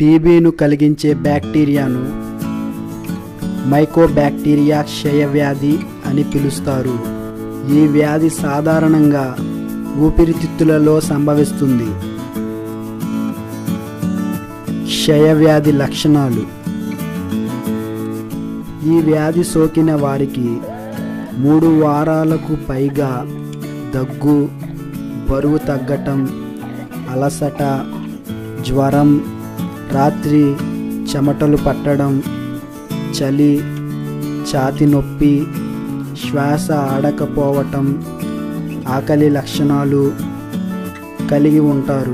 టీబీను కలిగించే బ్యాక్టీరియాను మైకోబ్యాక్టీరియా క్షయ వ్యాధి అని పిలుస్తారు. ఈ వ్యాధి సాధారణంగా ఊపిరితిత్తులలో సంభవిస్తుంది. క్షయవ్యాధి లక్షణాలు: ఈ వ్యాధి సోకిన వారికి 3 వారాలకు పైగా దగ్గు, బరువు తగ్గటం, అలసట, జ్వరం, రాత్రి చెమటలు పట్టడం, చలి, ఛాతీ నొప్పి, శ్వాస ఆడకపోవటం, ఆకలి లక్షణాలు కలిగి ఉంటారు.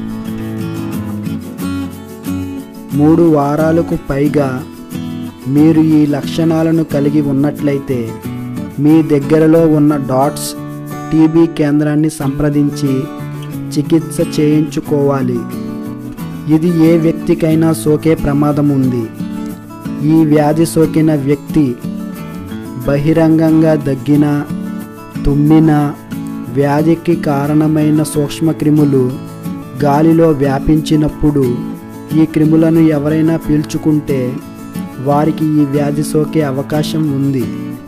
3 వారాలకు పైగా మీరు ఈ లక్షణాలను కలిగి ఉన్నట్లయితే మీ దగ్గరలో ఉన్న డాట్స్ టీబీ కేంద్రాన్ని సంప్రదించి చికిత్స చేయించుకోవాలి. ఇది ఏ వ్యక్తికైనా సోకే ప్రమాదం ఉంది. ఈ వ్యాధి సోకిన వ్యక్తి బహిరంగంగా దగ్గినా, తుమ్మినా వ్యాధికి కారణమైన సూక్ష్మక్రిములు గాలిలో వ్యాపించినప్పుడు ఈ క్రిములను ఎవరైనా పీల్చుకుంటే వారికి ఈ వ్యాధి సోకే అవకాశం ఉంది.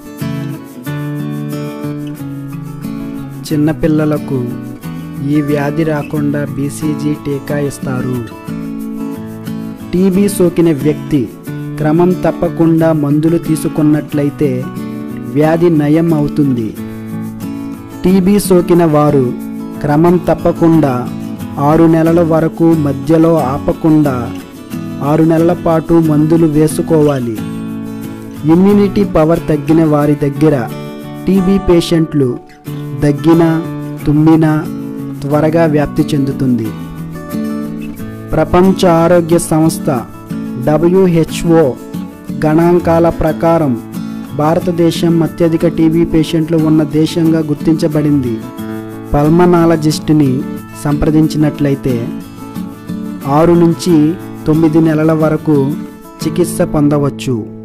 చిన్నపిల్లలకు ఈ వ్యాధి రాకుండా బీసీజీ టీకా ఇస్తారు. టీబీ సోకిన వ్యక్తి క్రమం తప్పకుండా మందులు తీసుకున్నట్లయితే వ్యాధి నయం అవుతుంది. టీబీ సోకిన వారు క్రమం తప్పకుండా 6 నెలల వరకు మధ్యలో ఆపకుండా 6 నెలల పాటు మందులు వేసుకోవాలి. ఇమ్యూనిటీ పవర్ తగ్గిన వారి దగ్గర టీబీ పేషెంట్లు దగ్గినా, తుమ్మినా త్వరగా వ్యాప్తి చెందుతుంది. ప్రపంచ ఆరోగ్య సంస్థ WHO గణాంకాల ప్రకారం భారతదేశం అత్యధిక టీబీ పేషెంట్లు ఉన్న దేశంగా గుర్తించబడింది. పల్మనాలజిస్ట్ని సంప్రదించినట్లయితే 6 నుంచి 9 నెలల వరకు చికిత్స పొందవచ్చు.